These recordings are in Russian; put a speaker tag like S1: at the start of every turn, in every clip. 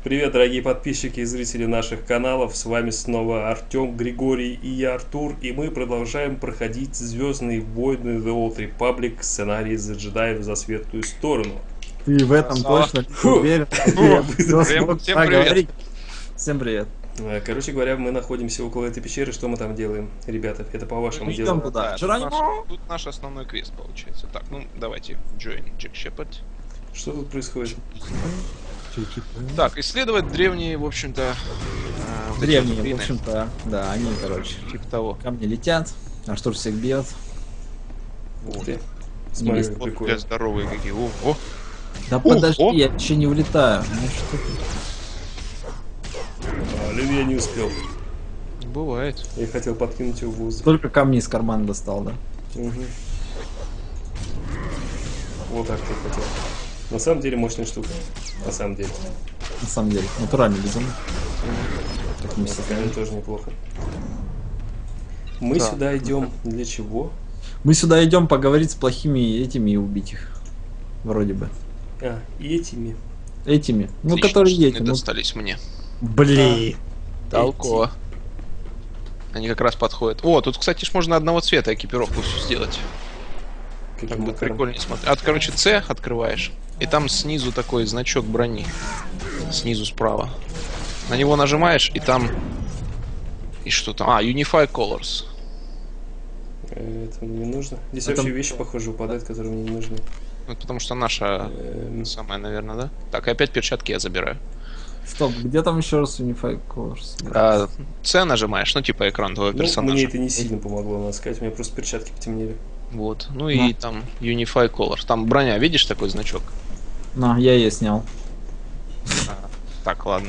S1: Привет, дорогие подписчики и зрители наших каналов. С вами снова Артем, Григорий и я, Артур. И мы продолжаем проходить Звездные войны The Old Republic, сценарий за джедаев за светлую сторону.
S2: Ты в этом точно уверен?
S3: Всем привет.
S2: Всем привет.
S1: Короче говоря, мы находимся около этой пещеры. Что мы там делаем, ребята? Это по вашему
S2: Идем
S1: делу.
S2: туда.
S3: Тут наш основной квест получается. Так, ну давайте join Jack Shepard.
S1: Что тут происходит?
S3: Так, исследовать древние, в общем-то,
S2: Древние, в общем-то, да, они, короче,
S3: типа того.
S2: ко мне летят, Артур всех бьет.
S1: Ух ты. Смотри, как
S3: Вот
S1: прикольно.
S3: бля, здоровые какие. О.
S2: Да подожди,
S3: о.
S2: я еще не улетаю. Ну что ты?
S1: Блин, я не успел.
S3: Бывает.
S1: Я хотел подкинуть его в воздух.
S2: Только камни из кармана достал, да?
S1: Угу. Вот так ты хотел. На самом деле мощная штука. На самом деле.
S2: На самом деле, натурально безумно. Так не
S1: Камень тоже неплохо. Мы
S3: Да.
S1: сюда идем для чего?
S2: Мы сюда идем поговорить с плохими этими и убить их. Вроде бы.
S1: А, этими.
S2: Этими. Ну,
S3: Отлично,
S2: которые
S3: что
S2: эти.
S3: не
S2: Ну,
S3: достались мне.
S2: блин.
S3: Толково. Они как раз подходят. О, тут, кстати, ж можно одного цвета экипировку сделать.
S1: Каким
S3: Так будет
S1: макаром?
S3: прикольнее смотреть. Короче, С открываешь, и там снизу такой значок брони. Снизу справа. На него нажимаешь, и там... И что там? А, Unify Colors.
S1: Это мне не нужно. Здесь
S2: Это-
S1: вообще вещи, похоже, выпадают, которые мне не нужны.
S3: Ну, это потому что наша самая, наверное, да? Так, и опять перчатки я забираю.
S2: Стоп, где там еще раз Unify Colors?
S3: А, С нажимаешь, ну, типа экран твоего
S1: Ну,
S3: персонажа.
S1: мне это не сильно помогло, надо сказать. У меня просто перчатки потемнели.
S3: Вот. Ну и там Unify Colors. Там броня, видишь такой значок?
S2: На, я ее снял.
S3: Так, ладно.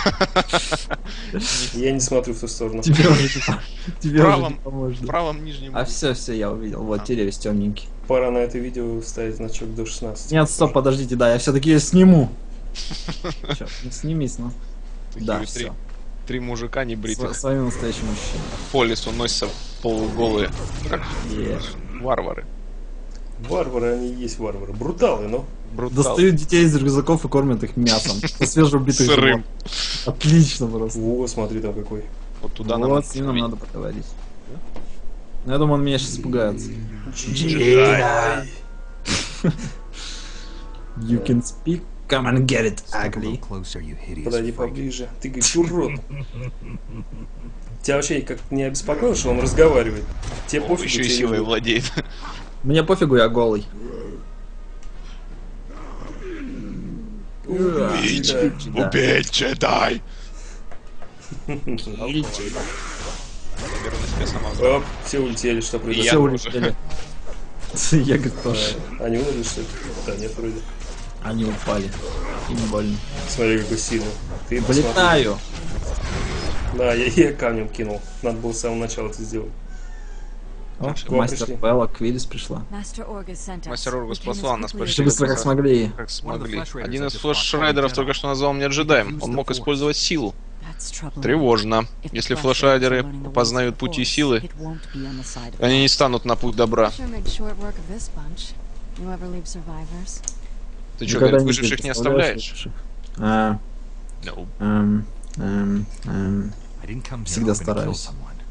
S1: Я не смотрю в ту сторону.
S2: Тебе уже тебе уже
S3: правом-
S2: не поможет.
S3: В правом нижнем.
S2: А все, я увидел. Вот, теперь весь темненький.
S1: Пора на это видео вставить значок до 16.
S2: Нет, стоп, подождите, да, я все-таки ее сниму. Чё, ну снимись, ну.
S3: Такие
S2: Да,
S3: три-
S2: все.
S3: Три мужика небритых
S2: С вами настоящий мужчина.
S3: по лесу носятся полуголые. Как варвары.
S1: Варвары, они и есть варвары. Бруталы, но.
S3: Брутал.
S2: Достают детей из рюкзаков и кормят их мясом. Со свежеубитых
S3: Сырым.
S2: животных. Отлично просто.
S1: О, смотри там какой.
S3: Вот туда нам
S2: Вот, с ним нам надо поговорить. Ну, я думаю, он меня сейчас испугается.
S1: Джедай.
S2: You can speak, come and get it, ugly.
S1: Подойди поближе. Ты говоришь, урод. Тебя вообще как не обеспокоило, что он разговаривает? Тебе
S3: Он
S1: пофиг.
S3: еще и силой владеет.
S2: Мне пофигу, я голый. Да.
S3: Убить джедай! Наверное, себе сама
S1: Оп, все улетели, что
S3: Я
S2: Все
S1: произошло?
S3: тоже.
S2: улетели. Я говорит, тоже.
S1: Они умерли, что ли? Да, нет, вроде.
S2: Они упали. Им больно.
S1: Смотри, какой сильный. Ты посмотри.
S2: Вылетаю.
S1: Да, я камнем кинул. Надо было с самого начала это сделать.
S2: О,
S1: К вам
S2: мастер
S1: пришли.
S2: Белла, Квиллис пришла.
S3: Мастер
S4: Мастер
S3: Оргус послал нас,
S2: Все
S3: пришли.
S2: быстро как смогли.
S3: Как смогли. Один из флеш-райдеров только что назвал меня джедаем. Он мог использовать силу. Тревожно. Если флеш-райдеры познают пути силы, они не станут на путь добра. Ты что,
S2: Никогда
S3: говорит,
S2: не
S3: выживших не
S2: представляешь
S3: оставляешь?
S2: выживших. Всегда стараюсь.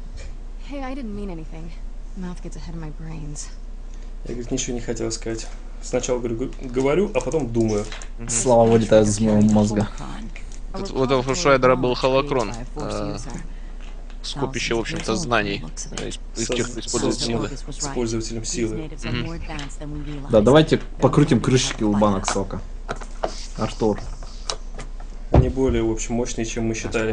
S1: Я, говорит, ничего не хотел сказать. Сначала говорю, а потом думаю.
S2: Слова вылетают из моего мозга.
S3: У этого флеш-райдера был холокрон. Скопище, в общем-то, знаний. Из тех, кто использует силы.
S1: С пользователем силы.
S2: Да, давайте покрутим крышечки у банок сока. Артур.
S1: Они более, в общем, мощные, чем мы считали.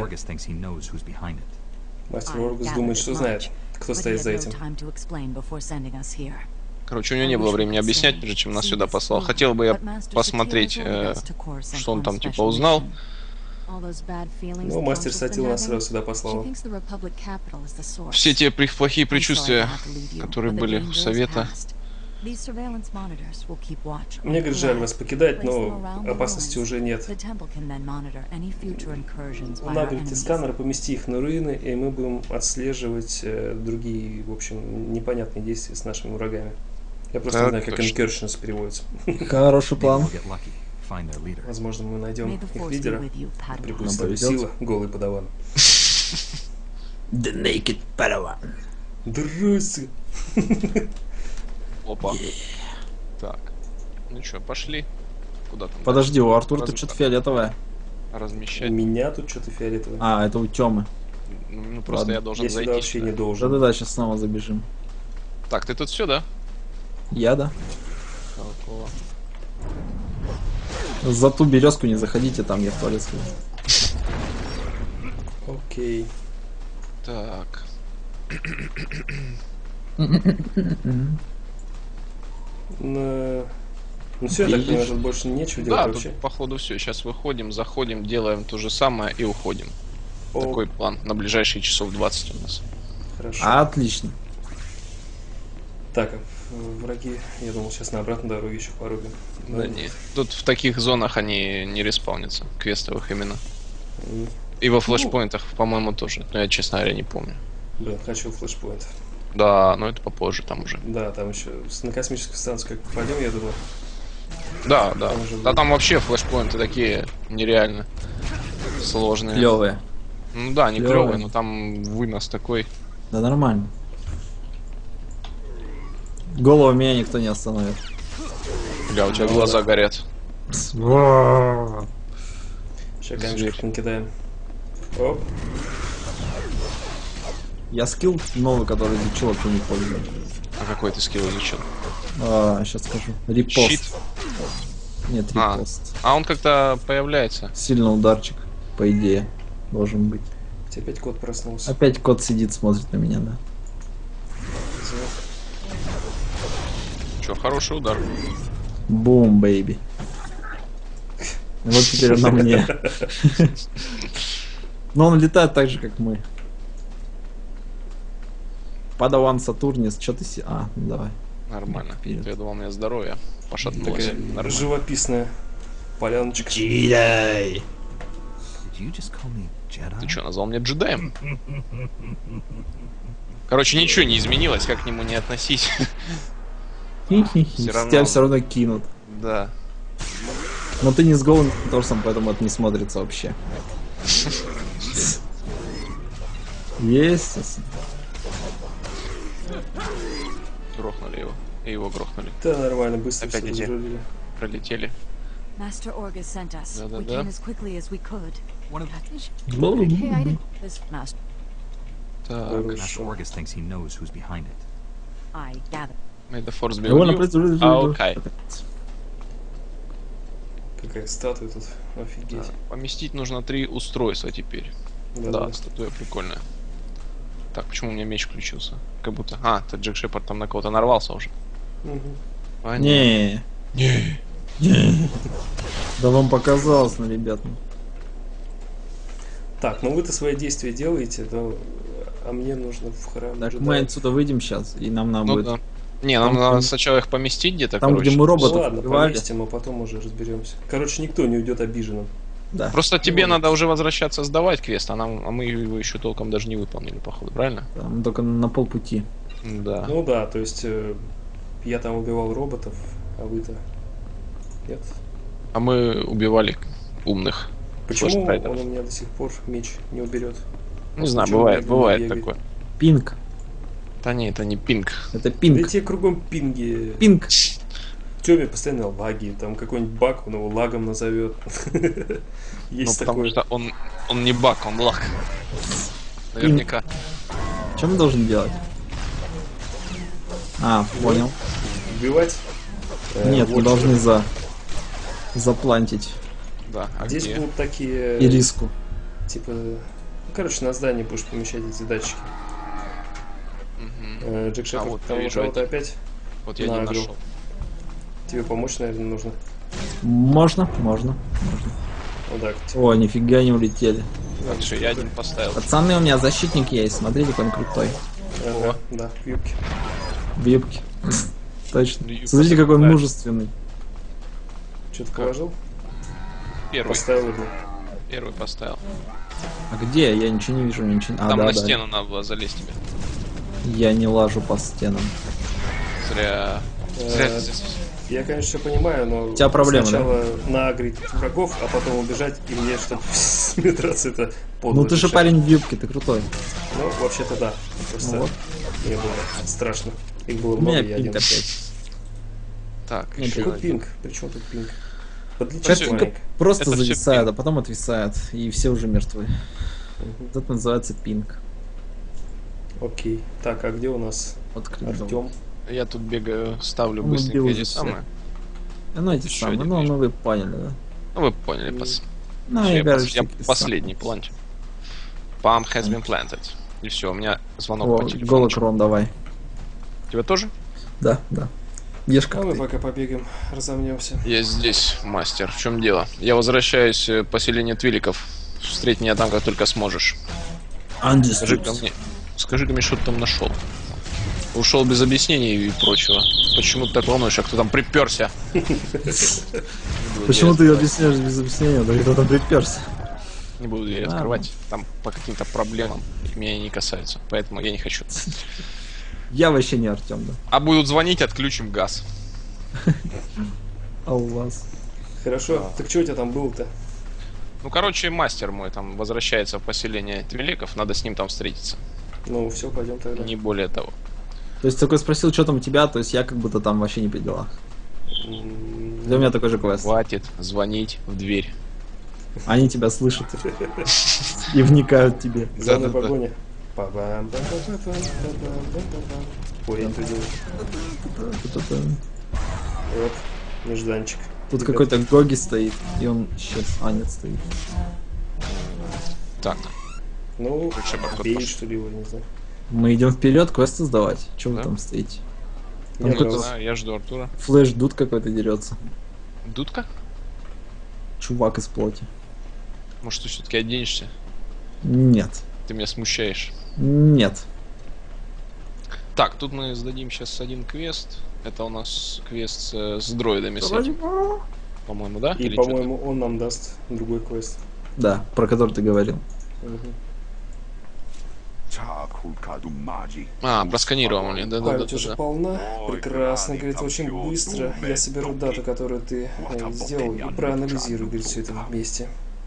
S1: Мастер Оргус думает, что знает, кто стоит за этим.
S3: Короче, у него не было времени объяснять, прежде чем нас сюда послал. Хотел бы я посмотреть, что он там типа узнал.
S1: Ну, мастер Сатил нас сразу сюда послал.
S3: Все те плохие предчувствия, которые были у Совета.
S1: Мне, говорит, жаль вас покидать, но опасности уже нет. Надо, говорит, сканеры, помести их на руины, и мы будем отслеживать другие, в общем, непонятные действия с нашими врагами. Я просто не
S3: Так,
S1: знаю, как
S3: точно.
S1: incursions переводится.
S2: Хороший план.
S1: Возможно, мы найдем их лидера. Припустим,
S2: повезет.
S1: сила, голый подаван.
S2: The Naked Padawan.
S1: Дрысы!
S3: Опа. Так. Ну что, пошли. Куда там?
S2: Подожди, у Артура тут что-то фиолетовое.
S1: У
S3: Размещать.
S1: меня тут что-то фиолетовое.
S2: А, это у Тёмы.
S3: Ну просто
S2: Ладно.
S3: я должен
S1: Я сюда
S3: зайти.
S1: вообще
S3: сюда.
S1: не должен.
S2: Да-да-да, сейчас снова забежим.
S3: Так, ты тут все, да?
S2: Я, да?
S3: Такого.
S2: За ту березку не заходите, там я в туалет схожу.
S1: Окей.
S3: Так.
S1: Ну все, я так понимаю, тут больше нечего делать
S3: Да,
S1: вообще.
S3: тут походу все. Сейчас выходим, заходим, делаем то же самое и уходим.
S1: О,
S3: Такой план на ближайшие часов 20 у нас.
S1: хорошо.
S2: Отлично.
S1: Так, а враги, я думал, сейчас на обратной дороге еще порубим.
S3: Да нет. Тут в таких зонах они не респаунятся, квестовых именно.
S1: М,
S3: И во флешпоинтах, по-моему, тоже. Но я, честно говоря, не помню.
S1: Блин, хочу флешпоинт.
S3: Да, но это попозже там уже.
S1: Да, там еще на космическую станцию как попадем, я думаю.
S3: Да, да.
S1: Там уже
S3: Да
S1: будет.
S3: там вообще флешпоинты такие нереально сложные.
S2: Клевые.
S3: Ну да, не
S2: Клёвые.
S3: клевые, но там вынос такой.
S2: Да нормально. Голову меня никто не остановит.
S3: Бля, у тебя глаза горят.
S1: Сейчас камешек
S3: Зверь.
S1: накидаем. Оп.
S2: Я скилл новый, который изучил, вообще не пользуюсь.
S3: А какой ты скилл изучил?
S2: Сейчас скажу. Репост.
S3: Щит?
S2: Нет,
S3: А.
S2: репост.
S3: А он как-то появляется.
S2: Сильный ударчик, по идее, должен быть.
S1: У тебя опять кот проснулся.
S2: Опять кот сидит, смотрит на меня, да.
S3: Че, хороший удар.
S2: Бум, бэйби. Вот теперь он на мне. Но он летает так же, как мы. Падаван Сатурнис, что ты А, ну давай.
S3: Нормально.
S2: Вперед.
S3: Я думал, у меня здоровье пошатнулось.
S1: Такая
S3: Нормально.
S1: живописная поляночка.
S2: Джедай.
S3: Ты что, назвал меня джедаем? Короче, ничего не изменилось, как к нему не относись. равно-
S2: Тебя все равно кинут.
S3: Да.
S2: Но ты не с голым торсом, поэтому это не смотрится вообще. Есть.
S3: Грохнули его. И его грохнули.
S1: Да, нормально, быстро
S3: Опять
S1: все
S3: эти.
S1: разрулили.
S3: Пролетели.
S4: Master Orgus sent us. We
S3: Да-да-да.
S4: came as quickly as we could.
S5: One of
S4: Hey, I did this, Master.
S3: Так.
S5: Master
S1: Хорошо.
S5: Orgus thinks he knows who's behind it.
S4: I gather.
S3: May the force be
S2: Довольно
S3: with you. Окей.
S1: Какая статуя тут. Офигеть.
S3: Поместить нужно 3 устройства теперь. Да, статуя прикольная. Так, почему у меня меч включился? Как будто... А, это Джек Шепард там на кого-то нарвался уже.
S1: Мгм.
S3: Понятно.
S2: Не.
S3: Не.
S2: Да вам показалось, ну, ребят.
S1: Так, ну вы-то свои действия делаете, да, а мне нужно в храм.
S2: Так
S1: джедаев.
S2: мы отсюда выйдем сейчас, и нам надо
S3: Ну
S2: будет...
S3: да. Не, нам
S2: Там,
S3: надо
S2: там-
S3: сначала их поместить где-то,
S2: Там,
S3: короче.
S2: где мы
S1: Ну
S2: роботов
S1: ладно,
S2: убивали.
S1: поместим, а потом уже разберемся. Короче, никто не уйдет обиженным.
S2: Да.
S3: Просто тебе
S1: Ну,
S3: надо уже возвращаться сдавать квест, а мы его еще толком даже не выполнили, походу, правильно?
S2: Там только на полпути.
S3: Да.
S1: Ну да, то есть я там убивал роботов, а вы-то нет.
S3: А мы убивали умных.
S1: Почему он
S3: флешрайдеров.
S1: у меня до сих пор меч не уберет?
S3: Не знаю,
S1: Почему
S3: бывает,
S1: медленно
S3: бывает
S1: бегает?
S3: такое.
S2: Пинг.
S3: Да не, это не пинг.
S2: Это
S1: Да
S2: пинг.
S1: те кругом пинги.
S2: Пинг.
S1: Тёме постоянно лаги, там какой-нибудь баг, он его лагом назовет.
S3: Ну,
S1: Есть
S3: потому
S1: такое.
S3: что он не баг, он лаг. Наверняка.
S2: Что мы должны делать? А, понял.
S1: Убивать?
S2: Нет, мы
S1: вот
S2: должны
S1: что.
S2: заплантить
S3: Да, а
S1: Здесь
S3: где?
S1: будут такие,
S2: ириску.
S1: типа, ну, короче, на здании будешь помещать эти датчики.
S3: Мгм.
S1: Джек Шепард,
S3: вот
S1: там
S3: я вижу
S1: кого-то
S3: эти.
S1: опять?
S3: Вот я не
S1: нагрел.
S3: нашел.
S1: Тебе помочь, наверное, нужно.
S2: Можно.
S1: Вот так.
S2: О, нифига не улетели.
S3: Так, все, я один поставил.
S2: Пацаны, у меня защитник есть. Смотрите, какой он крутой.
S1: Ага, да, в юбке.
S2: В юбке. Точно.
S3: Юбка
S2: Смотрите, какой он
S3: такая.
S2: мужественный.
S1: Что ты положил?
S3: Первый.
S1: Поставил его.
S3: Первый поставил.
S2: А где? Я ничего не вижу, ничего. А,
S3: Там
S2: да,
S3: на
S2: да.
S3: стену надо было залезть тебе.
S2: Я не лажу по стенам.
S3: Зря.
S1: Э,
S3: Зря ты здесь.
S1: Я, конечно, все понимаю, но
S2: У тебя проблемы,
S1: сначала наагрить врагов, а потом убежать, и мне, чтобы сметраться, это подло.
S2: Ну ты же
S1: решать.
S2: парень в юбке, ты крутой.
S1: Ну, вообще-то да. Просто
S2: Вот.
S1: мне было страшно. Их было
S2: У
S1: много,
S2: меня
S1: я
S2: пинг
S1: один.
S2: опять.
S3: Так,
S2: Ну,
S3: еще
S1: Какой
S3: один.
S1: пинг? Причем тут пинг? Подлечить
S2: Картинка
S1: маленько.
S2: просто
S3: Это всё
S2: зависает,
S3: пинг.
S2: а потом отвисает, и все уже мертвы. Вот это называется пинг.
S1: Окей. Так, а где у нас
S2: Вот кринжово.
S1: Артем?
S3: Я тут бегаю, ставлю
S2: Он
S3: быстренько
S2: убил
S3: эти
S2: уже всех.
S3: самые.
S2: Ну эти
S3: Еще
S2: самые,
S3: один
S2: ну
S3: меч.
S2: вы поняли, да?
S3: Ну вы поняли, пас.
S2: Ну,
S3: Всё,
S2: я
S3: я,
S2: говорю,
S3: я
S2: всякие
S3: последний планчу. Bomb has been planted. И все, у меня звонок по
S2: О,
S3: телефону.
S2: голокрон давай.
S3: Тебя тоже?
S2: Да, да. Ешь
S1: А
S2: как
S1: мы
S2: ты.
S1: пока побегаем, разомнемся.
S3: Я здесь, мастер. В чем дело? Я возвращаюсь в поселение Твиликов. Встреть меня там, как только сможешь. Скажи-ка мне, что ты там нашел. Ушел без объяснений и прочего. Почему ты так волнуешь, а кто там приперся?
S2: Почему ты объясняешь без объяснения, да кто там приперся?
S3: Не буду я
S2: Ладно.
S3: открывать. Там по каким-то проблемам меня не касаются. Поэтому я не хочу.
S2: Я вообще не Артем, да.
S3: А будут звонить, отключим газ.
S2: А у вас?
S1: Хорошо. Так что у тебя там было-то?
S3: Ну, короче, мастер мой там возвращается в поселение Твиликов. Надо с ним там встретиться.
S1: Ну, все, пойдем тогда.
S3: Не более того.
S2: То есть такой спросил, что там у тебя, то есть я как будто там вообще не при делах. Для меня такой же квест.
S3: Хватит звонить в дверь.
S2: Они тебя слышат и вникают в тебе.
S1: Зоны
S3: Да-да-да.
S1: погони. Па-бам-бам-бам-бам-бам-бам-бам. Ой, я не то делаю. Вот, нежданчик.
S2: Тут
S1: Ребят,
S2: какой-то Гоги стоит, и он исчез. А, нет, стоит.
S3: Так,
S1: Ну,
S3: Шепард
S1: бей,
S3: пошел.
S1: что ли, его, не знаю.
S2: Мы идем вперед, квесты сдавать. Чего
S3: Да.
S2: вы там стоите? Там
S1: Я
S3: я
S2: кто-то
S3: не
S1: как раз-
S3: знаю, я жду Артура.
S2: Флэш Дуд какой-то дерется.
S3: Дудка?
S2: Чувак из плоти.
S3: Может, ты все-таки оденешься?
S2: Нет.
S3: Ты меня смущаешь.
S2: Нет.
S3: Так, тут мы сдадим сейчас один квест. Это у нас квест с дроидами с этим, по-моему, да?
S1: И,
S3: Или чё-то?
S1: по-моему, он нам даст другой квест.
S2: Да, про который ты говорил.
S1: Мгм.
S3: А, просканировали,
S1: Память уже
S3: да-да-да.
S1: полна. Прекрасно, говорит, очень быстро. Я соберу дату, которую ты сделал, и проанализирую, говорит, все это вместе.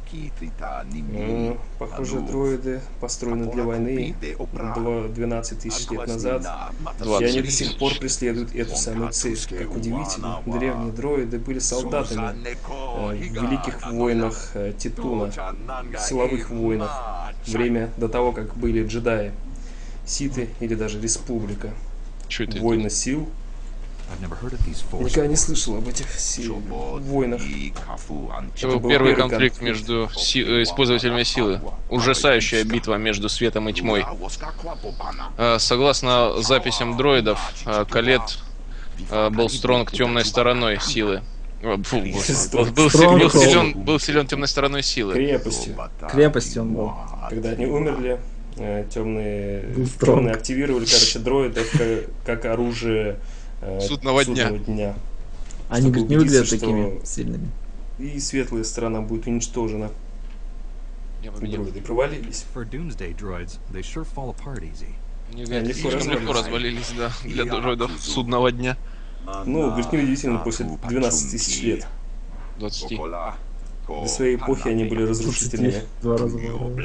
S1: Похоже, дроиды построены для войны 12 тысяч лет назад, и
S3: 20.
S1: они до сих пор преследуют эту самую цель. Как удивительно, древние дроиды были солдатами в великих войнах Титуна, силовых войнах, время до того, как были джедаи, ситы или даже республика.
S3: Что это?
S1: Войны сил.
S5: I've never heard of these
S1: Я
S5: forces.
S1: никогда не слышал об этих войнах.
S3: Это был
S1: был
S3: первый
S1: первый
S3: конфликт
S1: конфликт.
S3: между использователями силы. Ужасающая битва между светом и тьмой. Согласно записям дроидов, Калет был стронг темной стороной силы. Фу, господи. Был силен темной стороной силы.
S1: Крепостью.
S2: Крепостью он был.
S1: Когда они умерли, темные
S2: Стронг.
S1: активировали, короче, дроидов как оружие
S3: Судного дня.
S2: Они,
S1: Чтобы
S2: говорит, не выглядят
S1: убедиться,
S2: такими
S1: что-
S2: сильными.
S1: И светлая сторона будет уничтожена.
S3: Я победил.
S1: Дроиды провалились.
S5: For doomsday droids, they sure fall apart easy.
S1: Легко
S3: Слишком легко развалились, да, для дроидов судного дня.
S1: Ну, говорит, неудивительно, после 12 тысяч лет.
S3: 20.
S1: Для своей эпохи они были разрушительными.
S2: 2 раза. было.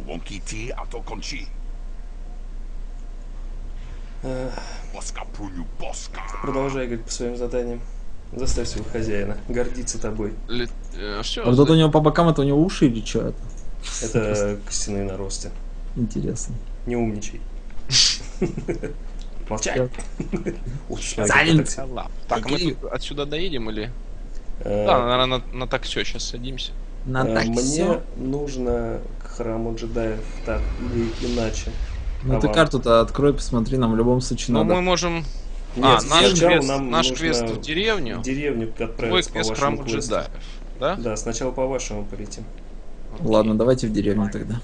S1: Продолжай, говорит, по своим заданиям. Заставь своего хозяина гордиться тобой.
S3: Все,
S2: А вот это у него по бокам, это у него уши или что это?
S1: Это костяные наросты.
S2: Интересно.
S1: Не умничай. Молчай. Ух,
S2: Silent.
S3: Так, мы тут отсюда доедем или... Да, наверное, на таксё сейчас садимся.
S2: На так
S1: Мне
S2: всё.
S1: нужно к храму джедаев так или иначе.
S2: Ну
S1: А
S2: ты
S1: вам?
S2: карту-то открой, посмотри, нам в любом случае
S3: Ну,
S2: надо.
S3: мы можем...
S1: Нет,
S3: наш
S1: сначала
S3: квест,
S1: нам
S3: наш
S1: нужно
S3: квест в деревню,
S1: В деревню
S3: твой
S1: отправиться по
S3: квест к
S1: вашему
S3: храму
S1: квесту.
S3: джедаев. Да?
S1: Да, сначала по вашему полетим.
S2: Ладно, давайте в деревню тогда.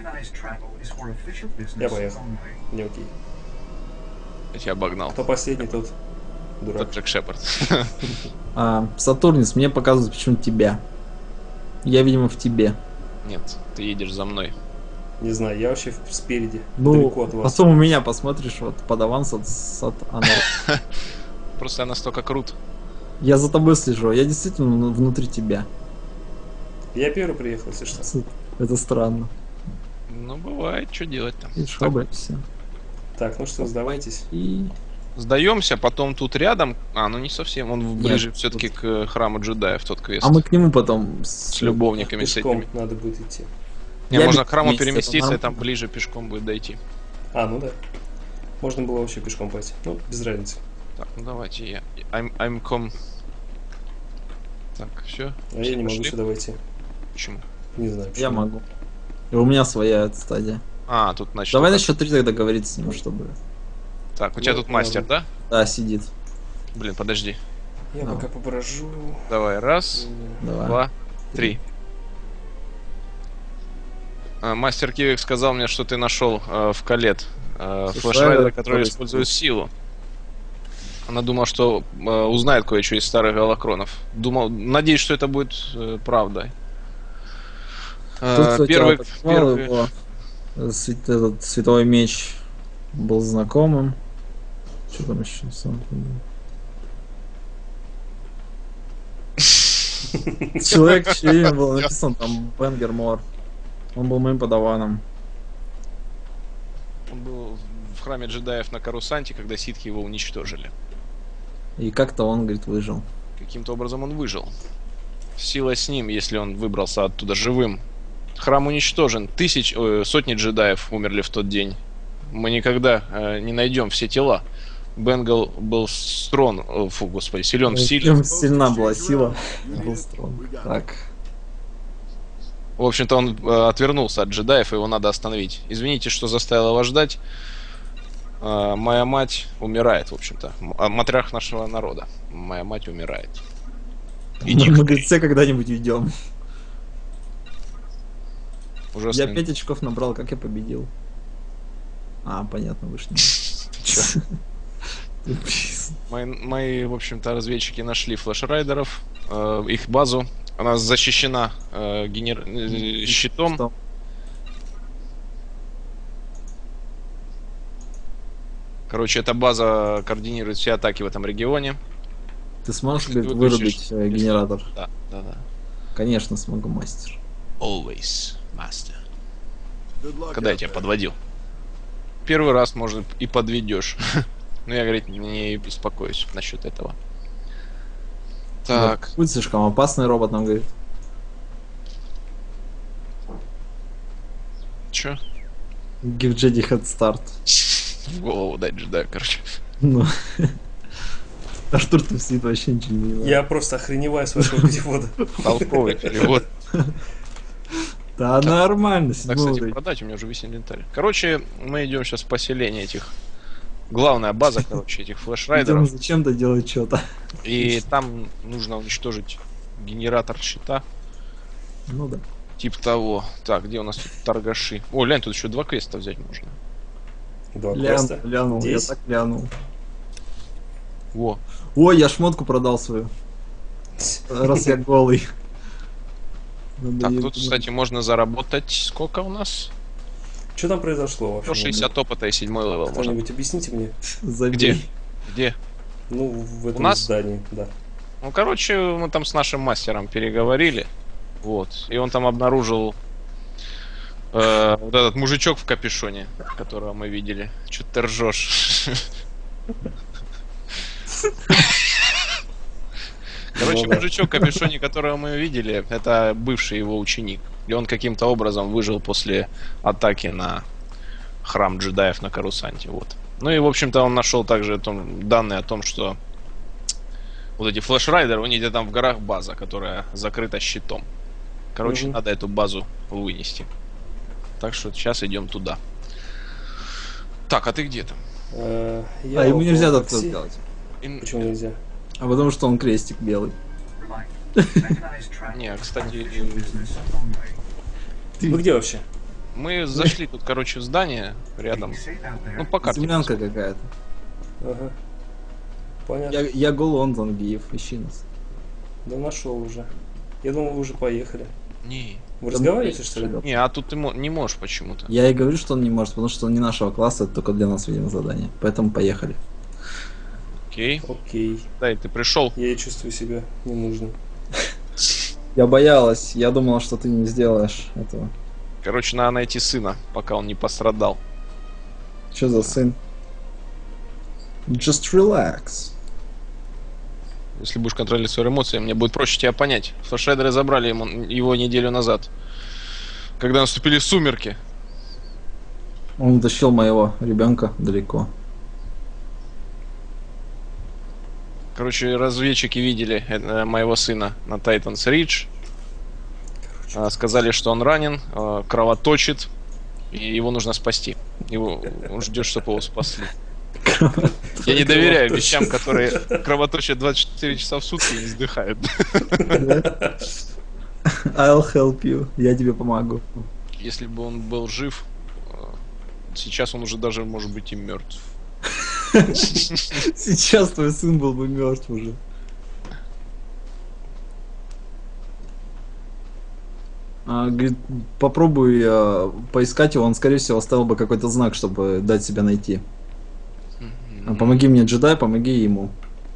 S1: Я поехал. Не окей.
S3: Я тебя обогнал.
S1: Кто последний, тот дурак.
S3: Тот Джек Шепард.
S2: Сатурнис, мне показывают почему-то тебя. Я, видимо, в тебе.
S3: Нет, ты едешь за мной.
S1: Не знаю, я вообще спереди,
S2: Ну,
S1: далеко от вас.
S2: потом у меня посмотришь, вот, подаван Анор.
S3: Просто я настолько крут.
S2: Я за тобой слежу, я действительно внутри тебя.
S1: Я первый приехал, если что.
S2: Это странно.
S3: Ну, бывает, что делать там.
S2: И шабы все.
S1: Так, ну что, сдавайтесь.
S2: И...
S3: Сдаемся, потом тут рядом. А, ну не совсем. Он ближе
S2: Нет,
S3: все-таки к храму джедаев, тот квест.
S2: А мы к нему потом...
S3: С любовниками, с
S1: Пешком
S3: этими.
S1: надо будет идти.
S3: Не,
S2: Я
S3: можно
S2: бегу
S3: к храму
S2: вместе, это
S3: переместиться, и там
S2: нормально.
S3: ближе пешком будет дойти.
S1: А, ну да. Можно было вообще пешком пойти. Ну, без разницы.
S3: Так, ну давайте я. I'm com. Так, все.
S1: А я не могу сюда войти.
S3: Почему?
S1: Не знаю, почему.
S2: Я могу. И у меня своя эта стадия.
S3: А, тут значит.
S2: Давай на
S3: только-
S2: счет 3 тогда говорить с ним, чтобы...
S3: Так, у тебя
S1: Ну,
S3: тут мастер,
S1: ладно.
S3: да?
S2: Да, сидит.
S3: Блин, подожди.
S1: Я
S2: Ну.
S1: пока поброжу.
S3: Давай, раз,
S2: Давай.
S3: 2, 3. Мастер Кивик сказал мне, что ты нашел в Калет флешрайдера, который использует силу. Она думала, что узнает кое-что из старых галакронов. Думал, надеюсь, что это будет правдой.
S2: Тут, кстати,
S3: Первый,
S2: опознал его. Этот святой меч был знакомым. Что там еще? Человек, чье имя было написано там Бенгермор. Он был моим подаваном.
S3: Он был в храме джедаев на Карусанте, когда ситхи его уничтожили.
S2: И как-то он, говорит, выжил.
S3: Каким-то образом он выжил. Сила с ним, если он выбрался оттуда живым. Храм уничтожен. Сотни джедаев умерли в тот день. Мы никогда не найдем все тела. Бенгал был силен в силе.
S2: Прям сильна была сила. Был стронг. Так.
S3: В общем-то, он отвернулся от джедаев, и его надо остановить. Извините, что заставила вас ждать. Моя мать умирает, в общем-то. Матрях нашего народа. Моя мать умирает. Иди,
S2: Мы, говорит, все когда-нибудь уйдем.
S3: ужасно.
S2: Я 5 очков набрал, как я победил? А, понятно, вышли.
S3: Мои, в общем-то, разведчики нашли флешрайдеров, их базу. Она защищена щитом. Короче, эта база координирует все атаки в этом регионе.
S2: Ты сможешь,
S3: Если
S2: говорит,
S3: выключишь,
S2: вырубить генератор?
S3: Да.
S2: Конечно, смогу, мастер.
S3: Always, master. Когда я тебя подводил? Первый раз, может, и подведешь. Но я, говорит, не беспокоюсь насчет этого. Так.
S2: Будет слишком опасный робот, нам говорит.
S3: Чё?
S2: Give Jedi head start.
S3: В голову дать джедаю, короче.
S2: Ну. Артур тут сидит, вообще ничего не понимает.
S1: Я просто охреневаю с вашего перевода.
S3: Толковый перевод.
S2: Да нормально,
S3: Да,
S2: седьмой
S3: кстати,
S2: уровень.
S3: продать, у меня уже весь инвентарь. Короче, мы идем сейчас в поселение этих. Главная база, короче, этих
S2: Идем
S3: флешрайдеров.
S2: зачем-то делать что-то.
S3: И там нужно уничтожить генератор щита.
S2: Ну да.
S3: Тип того. Так, где у нас тут торгаши? О, глянь, тут еще 2 квеста взять можно.
S1: 2 квеста.
S2: Глянул, я
S1: Здесь?
S2: так глянул.
S3: Во.
S2: Ой, я шмотку продал свою. Раз я голый. Надо
S3: Так,
S2: ей
S3: тут,
S2: думать.
S3: кстати, можно заработать. Сколько у нас?
S1: Что там произошло вообще?
S3: 160 опыта и 7 левел можно.
S1: Кто-нибудь объясните мне?
S2: Забей.
S3: Где? Где?
S1: Ну, в этом
S3: нас?
S1: здании, да.
S3: Ну, короче, мы там с нашим мастером переговорили. Вот. И он там обнаружил вот этот мужичок в капюшоне, которого мы видели. Чё ты ржешь? Короче,
S1: Ну да.
S3: мужичок в капюшоне, которого мы видели, это бывший его ученик. И он каким-то образом выжил после атаки на храм джедаев на Карусанте. Вот. Ну и, в общем-то, он нашел также данные о том, что вот эти флешрайдеры, у них где-то там в горах база, которая закрыта щитом. Короче,
S1: Мгм.
S3: надо эту базу вынести. Так что сейчас идем туда. Так, а ты где там?
S1: Я
S2: А ему
S1: около
S2: нельзя так
S1: такси.
S2: сделать.
S1: Почему нельзя?
S2: А потому что он крестик белый.
S3: Не, кстати,
S1: Вы где вообще?
S3: мы зашли тут, короче, в здание рядом. Ну, по карте.
S2: Землянка какая-то.
S1: Ага. Понятно.
S2: Я гол Лондон, Гиев, ищи нас.
S1: Да нашел уже. Я думал, вы уже поехали.
S3: Не.
S1: Вы разговариваете, что ли?
S3: Не, а тут ты не можешь почему-то.
S2: Я и говорю, что он не может, потому что он не нашего класса, это только для нас, видимо, задание. Поэтому поехали.
S3: Окей.
S1: Окей.
S3: Да, ты пришел.
S1: Я чувствую себя ненужным.
S2: Я боялась, я думала, что ты не сделаешь этого.
S3: Короче, надо найти сына, пока он не пострадал.
S2: Что за сын? Just relax.
S3: Если будешь контролировать свои эмоции, мне будет проще тебя понять. Флешрайдеры забрали его неделю назад, когда наступили сумерки.
S2: Он утащил моего ребенка далеко.
S3: Короче, разведчики видели моего сына на Тайтанс Ридж. Сказали, что он ранен, кровоточит, и его нужно спасти. Он ждет, чтобы его спасли. Я не доверяю вещам, которые кровоточат 24 часа в сутки и не сдыхают.
S2: I'll help you. Я тебе помогу.
S3: Если бы он был жив, сейчас он уже даже может быть и мертв.
S2: Сейчас твой сын был бы мертв уже. Говорит, попробуй поискать его, он, скорее всего, оставил бы какой-то знак, чтобы дать себя найти. Помоги мне, джедай, помоги ему.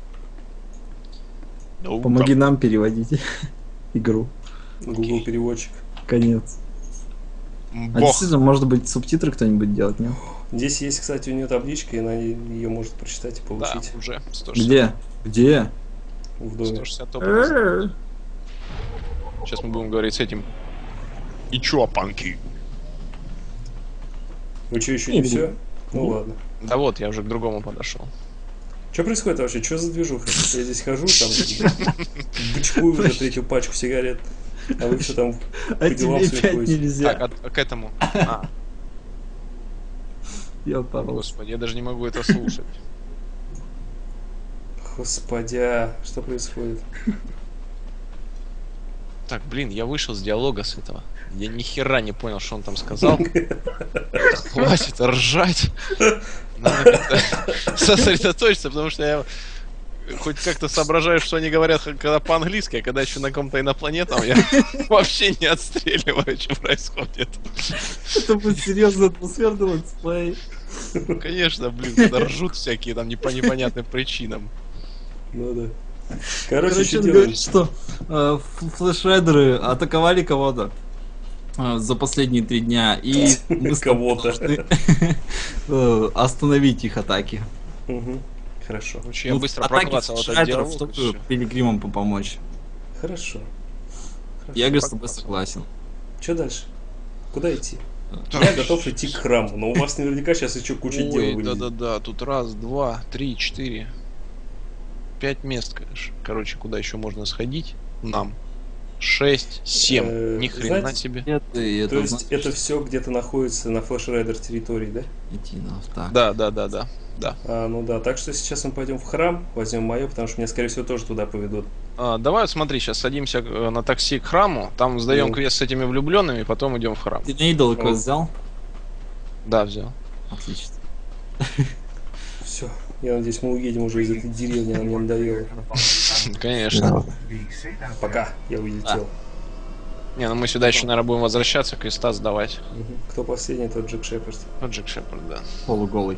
S2: Помоги нам переводить игру.
S1: Google переводчик.
S2: Конец. А действительно, может быть, субтитры кто-нибудь делать, нет?
S1: Здесь есть, кстати, у нее табличка, и она ее может прочитать и получить.
S3: Да, уже 160.
S2: Где? Где?
S1: В доме.
S3: 160 Сейчас мы будем говорить с этим. И чё, панки?
S1: Вы что, еще не все? Ну ладно.
S3: Да вот, я уже к другому подошел.
S1: Что происходит вообще? Что за движуха? Я здесь хожу, там бычкую уже третью пачку сигарет, а вы все там по делам
S2: тебе опять
S1: ходите.
S2: нельзя.
S3: Так, к этому.
S2: Я порол.
S3: Господи, я даже не могу это слушать.
S1: Господя, что происходит?
S3: Так, блин, я вышел с диалога с этого. Я ни хера не понял, что он там сказал. Хватит ржать. Надо как-то сосредоточиться, потому что я хоть как-то соображаю, что они говорят, когда по-английски, а когда еще на каком-то инопланетном, я вообще не отстреливаю, что происходит.
S2: Это будет серьезный атмосферный летсплей.
S3: Конечно, блин, когда ржут всякие там по непонятным причинам.
S1: Ну да. Короче,
S2: он
S1: что
S2: говорит,
S1: делаем?
S2: что флешрайдеры атаковали кого-то за последние 3 дня, и мы
S1: Кого-то.
S2: должны остановить их атаки.
S1: Хорошо.
S3: Короче, я быстро проклацал этот диалог.
S2: чтобы пилигримам помочь.
S1: Хорошо.
S2: Я, говорю, с тобой согласен.
S1: Что дальше? Куда идти? Я готов идти к храму, но у вас наверняка сейчас еще куча дел
S3: Ой,
S1: вылезет.
S3: да-да-да, тут 1, 2, 3, 4, 5 мест, конечно. Короче, куда еще можно сходить? Нам. 6, 7. Ни хрена
S1: знаете,
S3: себе.
S1: То есть это все где-то находится на флешрайдер территории, да?
S2: Да.
S3: Да.
S1: Ну да, так что сейчас мы пойдем в храм, возьмем мое, потому что меня, скорее всего, тоже туда поведут.
S3: Давай, вот смотри, сейчас садимся на такси к храму, там сдаем квест с этими влюбленными, потом идем в храм.
S2: Ты на идол квест взял?
S3: Да, взял.
S2: Отлично.
S1: Все, я надеюсь, мы уедем уже из этой деревни, она мне надоела.
S3: Конечно.
S1: Пока, я улетел.
S3: Не, ну мы сюда еще, наверное, будем возвращаться, квеста сдавать.
S1: Кто последний, тот Джек Шепард.
S3: Вот Джек Шепард, да.
S2: Полуголый.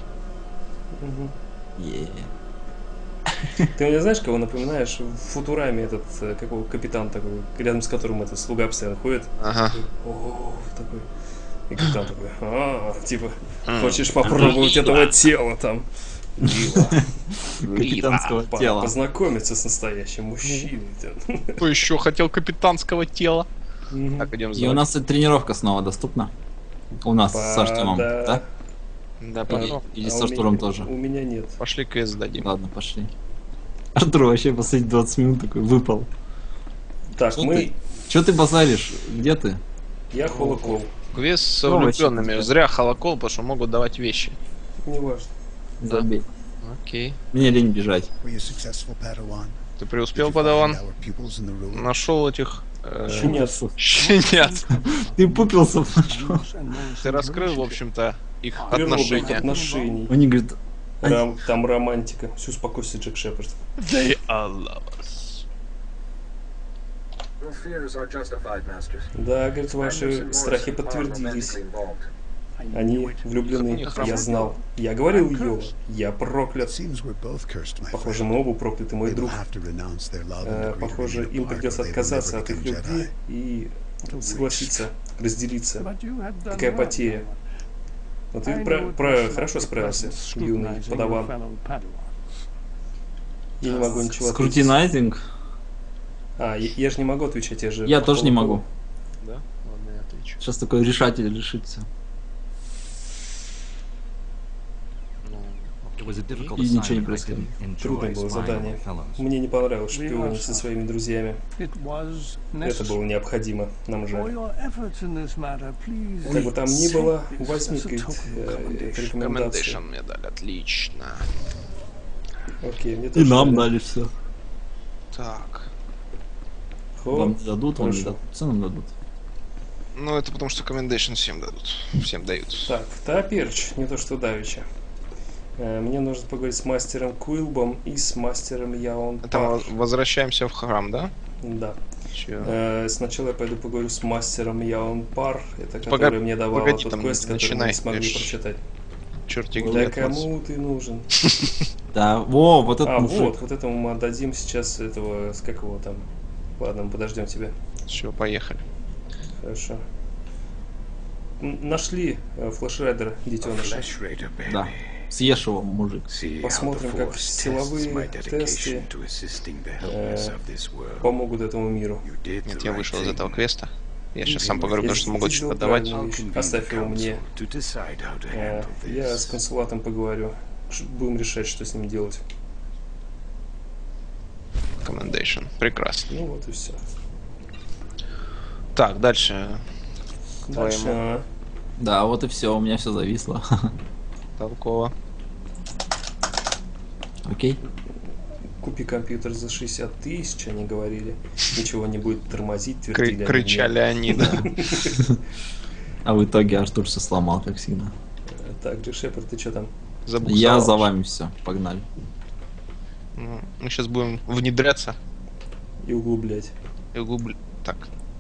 S1: Ты мне знаешь, кого напоминаешь? В Футураме этот, какого капитан такой, рядом с которым этот слуга постоянно ходит.
S3: Ага.
S1: О, такой. И капитан такой, типа, хочешь попробовать этого тела там?
S2: Капитанского тела.
S1: Познакомиться с настоящим мужчиной.
S3: Кто еще хотел капитанского тела? Так, идем
S2: И у нас и тренировка снова доступна. У нас с Артемом, да?
S3: Да, потом.
S2: Или с Артуром тоже.
S1: У меня нет.
S3: Пошли квест сдадим.
S2: Ладно, пошли. Артур вообще последние 20 минут такой выпал.
S1: Так,
S2: Че ты базаришь? Где ты?
S1: Я Холокол.
S3: Квест с влюбленными. Зря холокол, потому что могут давать вещи.
S1: Не важно.
S2: Забей.
S3: Окей.
S2: Мне лень бежать.
S3: Ты преуспел, подаван? Нашел этих... щенят.
S2: Ты пупился нашел.
S3: Ты раскрыл, в общем-то, их
S1: Отношения.
S2: Они говорят...
S1: Там романтика. Все, успокойся, Джек Шепард.
S3: They all love us.
S1: Да, говорит, ваши страхи подтвердились. Они влюблены, я знал. Я говорил Йола, я проклят. Похоже, мы оба прокляты, мой друг. Похоже, им придется отказаться от их любви и согласиться, разделиться. Какая потеря. Но ты хорошо справился, юный подаван. Я не могу ничего ответить.
S2: Скрутинайзинг?
S1: Я же не могу отвечать, я же...
S2: Я тоже не могу.
S3: Да? Ладно, я отвечу.
S2: Сейчас такой решатель решится. И ничего не происходит.
S1: Трудное было задание. Мне не понравилось шпионить со своими друзьями. Это было необходимо, нам жаль. Как бы там ни было, возьми рекомендацию.
S3: Recommendation мне дали, отлично.
S1: Окей, мне
S2: И
S1: тоже
S2: нам дали все.
S3: Так.
S2: Вам не дадут, вам не
S1: хорошо.
S2: дадут. Все нам дадут.
S3: Ну, это потому что Commendation всем дадут. Всем дают.
S1: Так, Таперч, не то что Давича. Мне нужно поговорить с мастером Куилбом и с мастером Яон
S3: Это
S1: Пар.
S3: мы возвращаемся в храм, да?
S1: Да.
S3: Чё?
S1: Сначала я пойду поговорю с мастером Яон Пар, это который
S3: Погоди,
S1: мне давал
S3: погоди,
S1: тот
S3: там
S1: квест, который мы
S3: начинай.
S1: не смогли
S3: Я ж-
S1: прочитать.
S3: Черти
S1: Да
S3: где
S1: кому ты нужен?
S2: Да, во, вот это
S1: Вот этому мы отдадим сейчас этого, как его там. Ладно, мы подождем тебя.
S3: Все, поехали.
S1: Хорошо. Нашли флешрайдера, детеныша.
S2: Да. Съешь его, мужик.
S1: Посмотрим, как силовые тесты помогут этому миру.
S3: Нет, я вышел из этого квеста. Я сейчас сам поговорю, потому
S1: Если
S3: что могу
S1: ты
S3: что-то
S1: сделал
S3: давать.
S1: правильную вещь, оставь его мне. Я с консулатом поговорю. Будем решать, что с ним делать.
S3: Commendation. Прекрасно.
S1: Ну вот и все.
S3: Так, дальше.
S1: Дальше.
S3: Твоему.
S2: Да, вот и все, у меня все зависло.
S3: Толково.
S2: Окей.
S1: Купи компьютер за 60 тысяч, они говорили. Ничего не будет тормозить, твердили они
S3: Кричали они, да.
S2: А в итоге Артур все сломал, как всегда.
S1: мне. Так, Джек Шепард, ты что там?
S3: Забуксовал.
S2: Я за вами все, погнали.
S3: Ну, мы сейчас будем внедряться
S1: И углублять.
S3: и углублять. Так,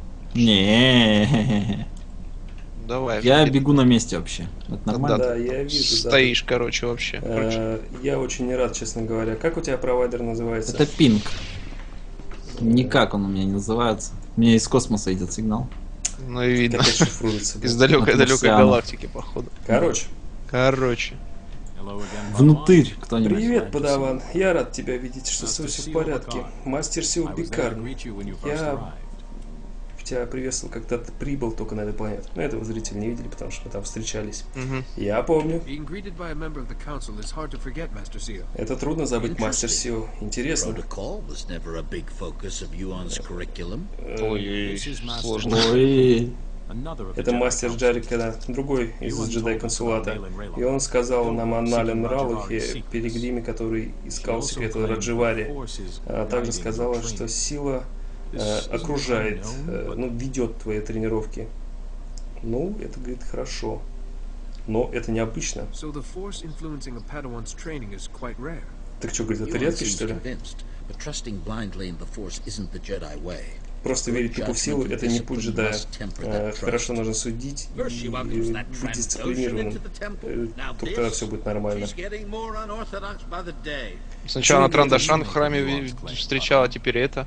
S2: Не,
S3: давай.
S2: я
S3: вперед.
S2: бегу на месте вообще. Это нормально?
S1: Да, я вижу, да.
S3: Стоишь, короче, вообще.
S1: Я очень не рад, честно говоря. Как у тебя провайдер называется?
S2: Это пинг. Никак он у меня не называется. У меня из космоса идет сигнал.
S3: Ну и видно.
S1: Как это шифруется?
S3: Из далекой-далекой
S2: марсианов.
S3: галактики, походу.
S1: Короче,
S2: Внутрь кто-нибудь.
S1: привет, подаван. Я рад тебя видеть, что все в порядке. Мастер Сил Бикарн. Я тебя приветствовал, когда ты прибыл только на эту планету. Но этого зрители не видели, потому что мы там встречались.
S3: Мгм.
S1: Я помню.
S6: Being greeted by a member of the council is hard to forget, Master Seal.
S1: Это трудно забыть, Мастер Сил. Интересно.
S7: Protocol was never a big focus of Yuan's curriculum.
S3: Ой, сложно.
S2: Ой,
S1: Это мастер Джарика, другой из джедай-консулата. И он сказал нам о Нален Ралухе, Перегриме, который искал секреты Радживари. А также сказала, что сила окружает, ведет твои тренировки. Ну, это, говорит, хорошо. Но это необычно.
S6: So the force influencing a Padawan's training is quite rare.
S1: Так что, говорит, это
S7: Yuan
S1: редкость,
S7: seems
S1: что ли?
S7: convinced, but trusting blindly in the force isn't the Jedi way.
S1: Просто верить тупо в силу — это не путь джедая. Хорошо нужно судить и быть дисциплинированным. Тут тогда все будет нормально.
S7: She's getting more unorthodox by the day.
S3: Сначала Трандашан в храме встречала, теперь это.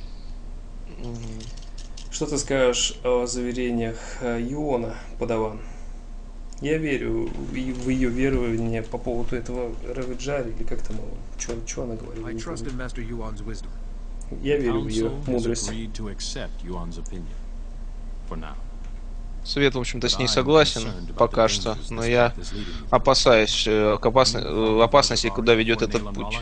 S1: Что ты скажешь о заверениях Юона, подаван? Я верю в ее верование по поводу этого Равиджари, или как там его, что она говорила?
S6: I
S1: не
S6: trust
S1: помню.
S6: in Master Yuan's wisdom.
S1: Я верю в ее мудрость.
S3: Совет, в общем-то, с ней согласен пока что, но я опасаюсь опасности, куда ведет этот путь.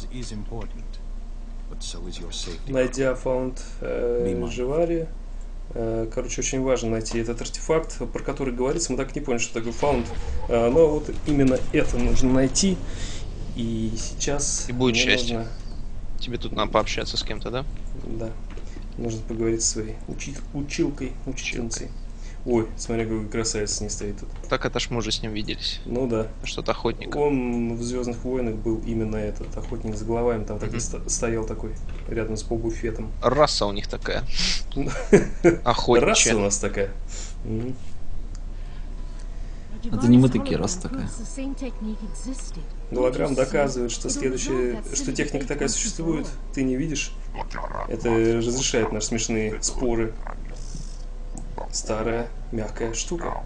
S1: Найдя фаунд Живари, короче, очень важно найти этот артефакт, про который говорится. Мы так не поняли, что такое фаунд. Но вот именно это нужно найти. И сейчас
S3: И будет
S1: мне
S3: счастье.
S1: нужно,
S3: Тебе тут надо пообщаться с кем-то, да?
S1: да, нужно поговорить со своей учительницей. Ой, смотри, какой красавец с ней стоит тут.
S3: Так это ж мы уже с ним виделись.
S1: Ну да.
S3: Что-то охотник.
S1: Он в Звездных войнах был именно этот охотник с головами, там так и стоял такой рядом с Бобу Феттом.
S3: Раса у них такая.
S1: Раса у
S3: Охотничья.
S1: нас такая.
S2: Это не мы такие, раз такая.
S1: Голограмм доказывает, что что техника такая существует, ты не видишь. Это разрешает наши смешные споры. Старая, мягкая штука.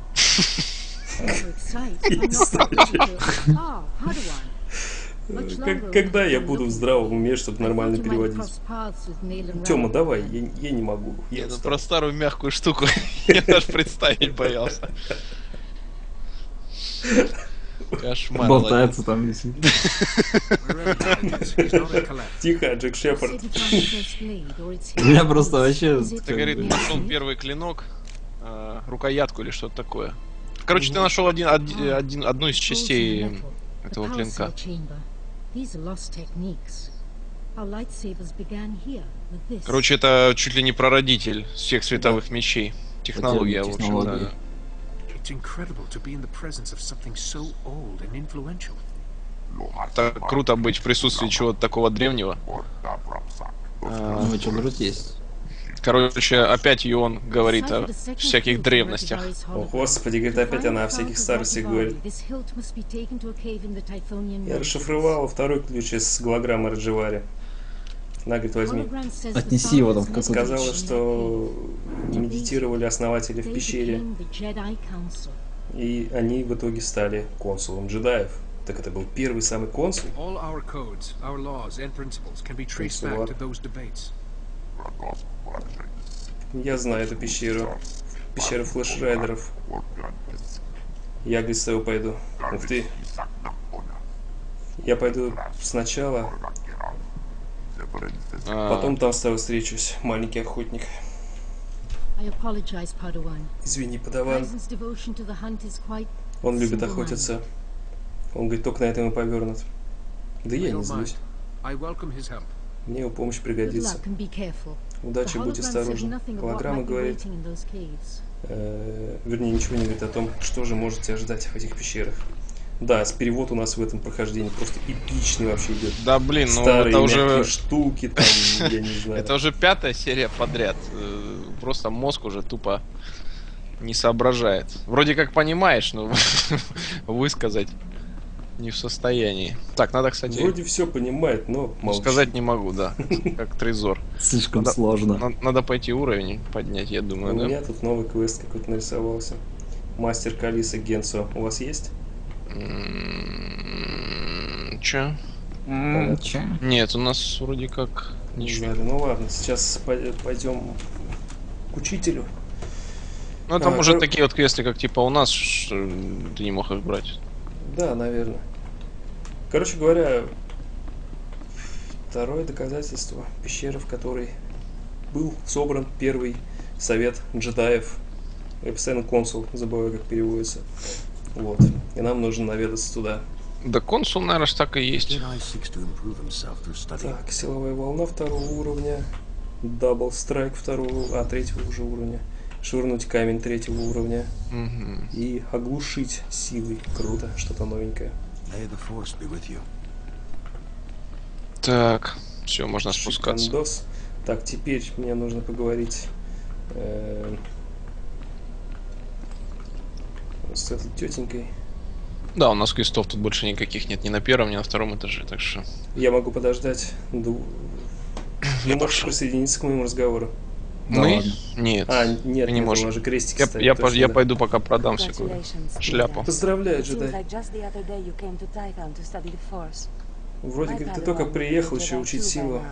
S1: Когда я буду в здравом уме, чтобы нормально переводить? Тёма, давай, я не могу. Я
S3: про старую мягкую штуку я даже представить боялся. Кошмар.
S2: Болтается там висит.
S1: Тихо, Джек Шепард.
S2: Я просто вообще...
S3: Ты, говорит, нашел первый клинок, рукоятку или что-то такое. Короче, ты нашел одну из частей этого клинка. Короче, это чуть ли не прародитель всех световых мечей. Технология, в общем, да. Так круто быть в присутствии чего-то такого древнего.
S2: Ну, что, вроде есть.
S3: Короче, опять и он говорит о всяких древностях.
S1: О, господи, говорит, опять она о всяких старостях говорит. Я расшифровал второй ключ из голограммы Раджевари. На, говорит, возьми.
S2: Отнеси его там в какую-то...
S1: Сказала, что медитировали основатели в пещере. И они в итоге стали консулом джедаев. Так это был первый самый консул. Я знаю эту пещеру. Пещера флешрайдеров. Я, говорит, с тобой пойду. Ух ты. Я пойду сначала. Потом там с тобой встречусь, маленький охотник. Извини, Падаван. Он любит охотиться. Он, говорит, только на этом и повернут. Да я не злюсь. Мне его помощь пригодится. Удачи, будь осторожен. Голограмма говорит... вернее, ничего не говорит о том, что же может тебя ждать в этих пещерах. Да, перевод у нас в этом прохождении просто эпичный вообще идет.
S3: Да, блин, ну
S1: старые
S3: это уже...
S1: штуки, там, я не знаю.
S3: Это уже 5-я серия подряд. Просто мозг уже тупо не соображает. Вроде как понимаешь, но высказать не в состоянии. Так, надо, кстати...
S1: Вроде все понимает, но молчит.
S3: Сказать не могу, да. Как Трезор.
S2: Слишком сложно.
S3: Надо пойти уровень поднять, я думаю, да?
S1: У меня тут новый квест какой-то нарисовался. Мастер Калиса Генсо. У вас есть?
S3: Чё?
S2: Чё?
S3: Нет, у нас вроде как ничего.
S1: Ну ладно, сейчас пойдем к учителю.
S3: Ну там уже такие вот квесты, как типа у нас, ты не мог их брать.
S1: Да, наверное. Короче говоря, второе доказательство. Пещера, в которой был собран первый совет джедаев. Я постоянно консул, забываю, как переводится. Вот. И нам нужно наведаться туда.
S3: Да консул, наверное, так и есть.
S1: Так, силовая волна второго уровня. Дабл страйк третьего уже уровня. Швырнуть камень третьего уровня. И оглушить силой. Круто, что-то новенькое.
S3: Так, все, можно спускаться.
S1: Шикандос. Так, теперь мне нужно поговорить с этой тетенькой.
S3: Да, у нас квестов тут больше никаких нет, ни на первом, ни на втором этаже, так что...
S1: Я могу подождать. Ты можешь присоединиться к моему разговору.
S3: Мы? Нет.
S1: Нет,
S3: не можем.
S1: У нас же крестики стоят,
S3: я
S1: точно, да.
S3: пойду пока продам всякую шляпу.
S1: Поздравляю, джедай. Вроде, говорит, ты только приехал еще учить силу.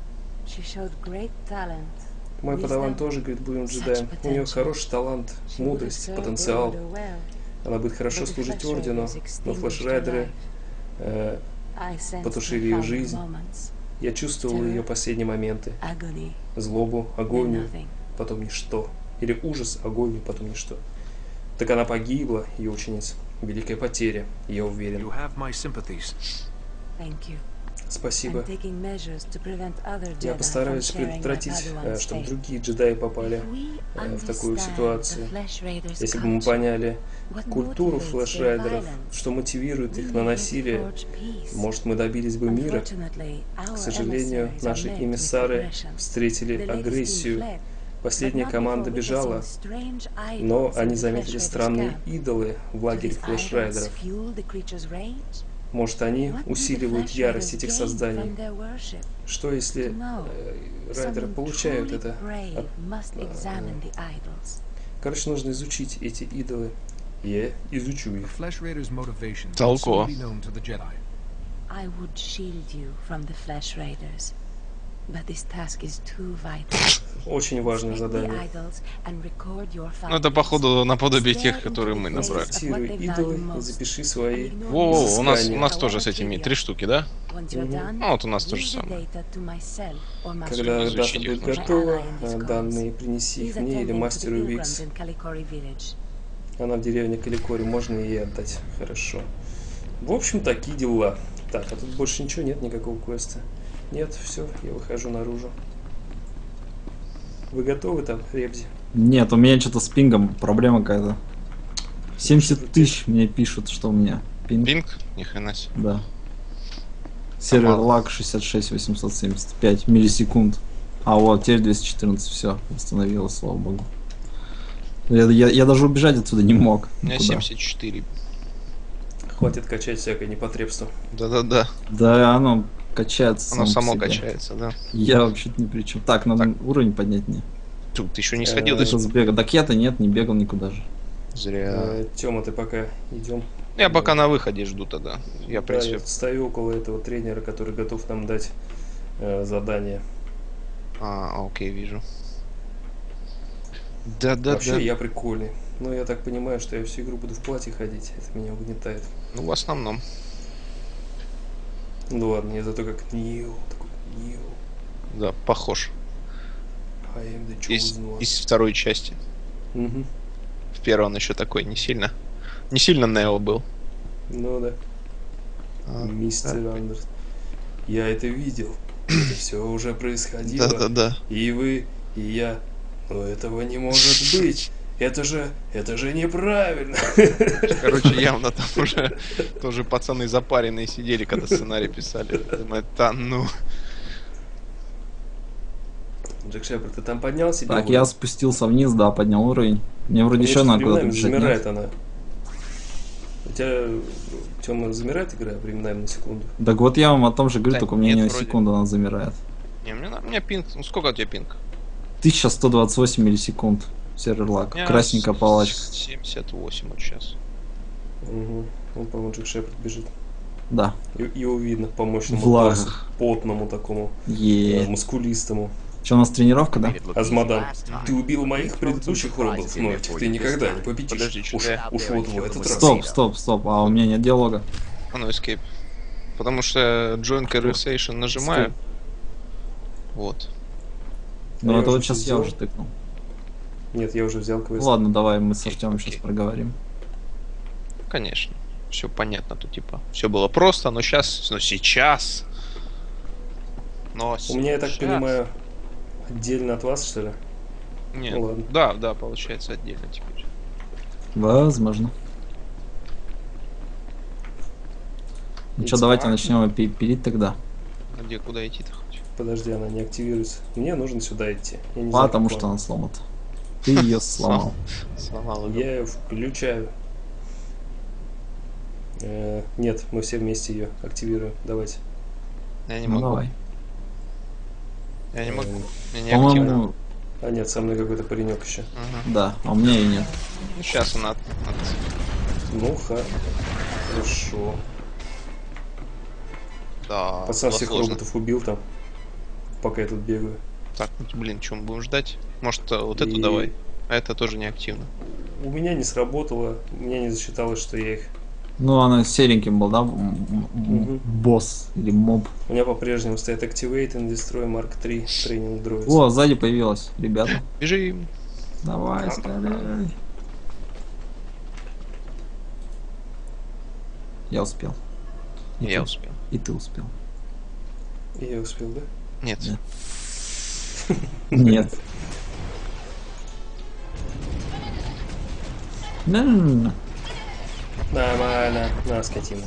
S1: Мой подаван тоже, говорит, будем джедаем. У нее хороший талант, мудрость, потенциал. Она будет хорошо служить ордену, но флешрайдеры потушили ее жизнь. Я чувствовал ее последние моменты. Злобу, агонию, потом ничто. Или ужас, агонию, потом ничто. Так она погибла, ее ученица. Великая потеря, я уверен. Спасибо. Я постараюсь предотвратить, чтобы другие джедаи попали в такую ситуацию. Если бы мы поняли культуру флешрайдеров, что мотивирует их на насилие, может, мы добились бы мира. К сожалению, наши эмиссары встретили агрессию Последняя команда бежала, но они заметили странные идолы в лагере флеш-райдеров. Может, они усиливают ярость этих созданий? Что если райдеры получают это? Короче, нужно изучить эти идолы. Я изучу их.
S3: Толково.
S8: I would shield you from the Flesh Raiders, but this task is too vital.
S1: Очень важное задание.
S3: Ну, это, походу, наподобие тех, которые мы набрали.
S1: Фиксируй идолы и запиши свои
S3: Во, у
S1: изыскания.
S3: нас тоже с этими 3 штуки, да? Ну, вот у нас то же самое.
S1: Когда дата
S3: Изучить их
S1: будет
S3: нужно.
S1: готова, данные принеси их мне или мастеру Викс. Она в деревне Каликори, можно ей отдать. Хорошо. В общем, такие дела. Так, а тут больше ничего нет, никакого квеста. Нет, все, я выхожу наружу. Вы готовы там, Ребзи?
S2: Нет, у меня что-то с пингом проблема какая-то. 70 тысяч мне пишут, что у меня пинг.
S3: Пинг? Ни хрена себе.
S2: Да. Сервер
S3: мало.
S2: лаг 66875 миллисекунд. А вот, теперь 214, все, восстановилось, слава богу. Я даже убежать отсюда не мог.
S3: У меня
S2: никуда.
S3: 74.
S1: Хватит качать всякое непотребство.
S3: Да-да-да.
S2: Да, оно качается.
S3: Оно
S2: само
S3: само
S2: по себе.
S3: качается, да.
S2: Я вообще-то ни при чем. Так, надо уровень поднять мне.
S3: Тут ты еще не сходил до
S2: Ты
S3: сюда.
S2: сбегал. Так я-то нет, не бегал никуда же.
S3: Зря.
S1: Тёма, ты пока идем.
S3: Я пока на выходе жду тогда. Я, в
S1: Да,
S3: принципе...
S1: я стою около этого тренера, который готов нам дать задание.
S3: Окей, вижу. Да-да-да.
S1: Вообще, я прикольный. Но я так понимаю, что я всю игру буду в платье ходить. Это меня угнетает.
S3: Ну, в основном.
S1: Ну ладно, я зато как Нил. Такой Нил.
S3: Да, похож.
S1: I am the
S3: Из
S1: chosen one.
S3: второй части.
S1: Мгм.
S3: В первой он еще такой не сильно. Не сильно Нео был.
S1: Ну да. Мистер Андерс. Я это видел. Это все уже происходило.
S3: Да-да-да.
S1: И вы, и я. Но этого не может быть. Это же неправильно.
S3: Короче, явно там уже тоже пацаны запаренные сидели, когда сценарий писали. Думаю, да ну.
S1: Джек Шепард, ты там поднял себе?
S2: Так,
S1: уровень?
S2: я спустился вниз, да, поднял уровень. Мне вроде
S1: Мне
S2: еще
S1: что-то
S2: надо куда-то
S1: временами
S2: бежать.
S1: замирает
S2: нет?
S1: она. У тебя, Тёма, замирает игра временами на секунду?
S2: Так вот я вам о том же говорю,
S3: Да
S2: только у меня
S3: нет,
S2: не на
S3: вроде.
S2: секунду она замирает.
S3: Не, у меня пинг. Ну сколько у тебя пинг?
S2: 1128 миллисекунд. Сервер лаг. Красненькая палочка.
S3: 78 вот сейчас.
S1: Угу. Он, по-моему, Джек Шепард бежит.
S2: Да.
S1: Его видно по мощному
S2: В лагах.
S1: торсу, потному такому,
S2: Е.
S1: мускулистому.
S2: Что у нас тренировка, да?
S1: Азмодан, ты убил моих предыдущих роботов, но этих ты никогда не победишь.
S3: Подожди,
S1: уж,
S3: что-то я-
S1: уж вот в этот раз.
S2: Стоп. А у меня нет диалога.
S3: Ну, escape. Потому что Join Conversation нажимаю. Вот.
S2: Ну
S1: я
S2: это вот
S1: уже
S2: сейчас я
S1: сделал.
S2: уже тыкнул.
S1: Нет, я уже взял квест.
S2: Ладно, давай мы с Артемом
S3: Окей.
S2: сейчас проговорим.
S3: Конечно. Все понятно тут, типа. Все было просто, но сейчас. Но сейчас. Но
S1: У меня, я так
S3: сейчас.
S1: понимаю, отдельно от вас, что ли?
S3: Нет.
S1: Ну ладно.
S3: Да, получается отдельно теперь.
S2: Возможно. Ну что,
S1: It's
S2: давайте
S1: fine.
S2: начнем пилить тогда.
S3: А где, куда идти-то хоть?
S1: Подожди, она не активируется. Мне нужно сюда идти. Я не
S2: Потому
S1: знаю,
S2: что
S1: как
S2: она сломата. Ты ее сломал.
S3: Сломал
S1: вам.
S3: игру.
S1: Я ее включаю. Нет, мы все вместе ее активируем. Давайте.
S3: Я не
S2: Ну
S3: могу.
S2: давай.
S3: Я не могу. Я не активно.
S2: По-моему,
S1: А нет, со мной какой-то паренек еще.
S2: да, а у меня и нет.
S3: Ну, сейчас она
S1: Ну, хорошо.
S3: Да,
S1: Пацан
S3: было
S1: всех
S3: сложно.
S1: роботов убил там, пока я тут бегаю.
S3: Так, блин, чем будем ждать? Может, вот эту
S1: И-
S3: давай. А это тоже не активно.
S1: У меня не сработало, у меня не засчиталось, что я их...
S2: Ну, она сереньким был, да?
S1: Мгм.
S2: Босс или моб.
S1: У меня по-прежнему стоит Activate and Destroy Mark 3 тренинг Droids.
S2: О, сзади появилась, ребята.
S3: Бежим.
S2: Давай, стреляй. Я успел. И
S3: Я
S2: ты-
S3: успел.
S2: И ты успел.
S1: И я успел, да?
S3: Нет.
S2: Нет. Нет. На,
S1: Нормально, на, скотина.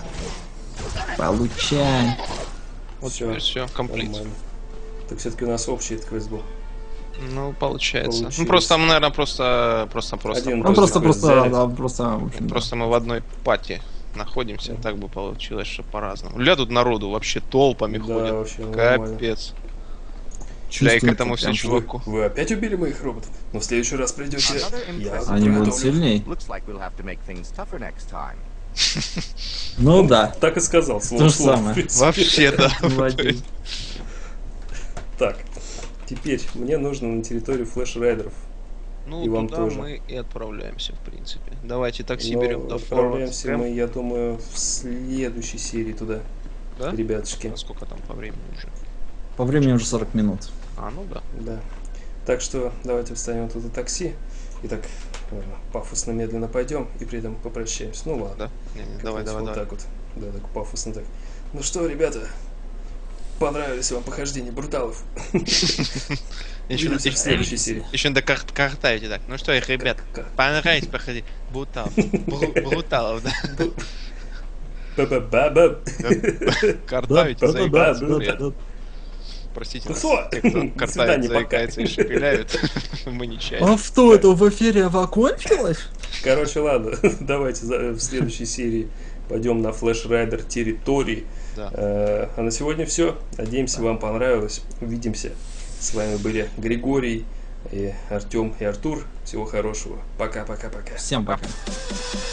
S2: получай.
S3: Вот
S1: Всё,
S3: теперь все, комплит.
S1: Нормально. Так все-таки у нас общий этот квест был.
S3: Ну, получается.
S1: Получилось.
S3: Ну, просто, наверное, просто.
S1: Один
S2: Ну, просто,
S1: взяли.
S2: да, просто, в общем, да.
S3: Просто мы в одной пати находимся, так бы получилось, что по-разному. Ля тут народу вообще толпами
S1: Да,
S3: ходят.
S1: вообще нормально.
S3: Капец. Да, и к
S2: Чувствуется
S3: этому все
S2: прям.
S3: чуваку.
S1: Вы опять убили моих роботов? Но в следующий раз придете, я
S2: Они будут
S1: приготовлю.
S2: сильней?
S9: Looks like we'll have to make things tougher next time.
S2: Ну да.
S1: Так и сказал, слово
S2: То
S1: в
S2: же
S1: слово,
S2: самое.
S1: в принципе.
S3: Вообще, да.
S2: В один.
S1: Так, теперь мне нужно на территорию флеш-райдеров.
S3: Ну,
S1: И вам
S3: туда
S1: тоже.
S3: мы и отправляемся, в принципе. Давайте такси
S1: Но
S3: берем до
S1: отправляемся
S3: Форвард.
S1: мы, я думаю, в следующей серии туда,
S3: Да?
S1: ребятушки.
S3: А сколько там по времени уже?
S2: По времени уже 40 минут.
S3: А, ну да.
S1: Да. Так что давайте встанем туда такси. И так пафосно медленно пойдем и при этом попрощаемся. Ну ладно.
S3: Да? Не,
S1: Как
S3: давай,
S1: раз
S3: давай,
S1: вот
S3: давай.
S1: так вот. Да, так пафосно так. Ну что, ребята, понравились вам похождения бруталов? Увидимся в следующей серии.
S3: Еще надо картаете так. Ну что, ребят, понравилось походить. Бруталов, да.
S1: Ба-ба-ба-ба.
S3: Картавите,
S1: Да,
S3: заикаются.
S1: да,
S3: Привет.
S1: да.
S3: Простите
S1: Ну
S3: нас,
S1: что?
S3: те, кто
S1: До
S3: картает,
S1: свидания, пока.
S3: заикается и шепеляют. Мы нечаянно.
S2: А что, это в эфире закончилось?
S1: Короче, ладно, давайте в следующей серии пойдем на Flash Rider территории.
S3: Да.
S1: А на сегодня все. Надеемся, вам понравилось. Увидимся. С вами были Григорий, и Артем и Артур. Всего хорошего. Пока-пока-пока.
S2: Всем пока.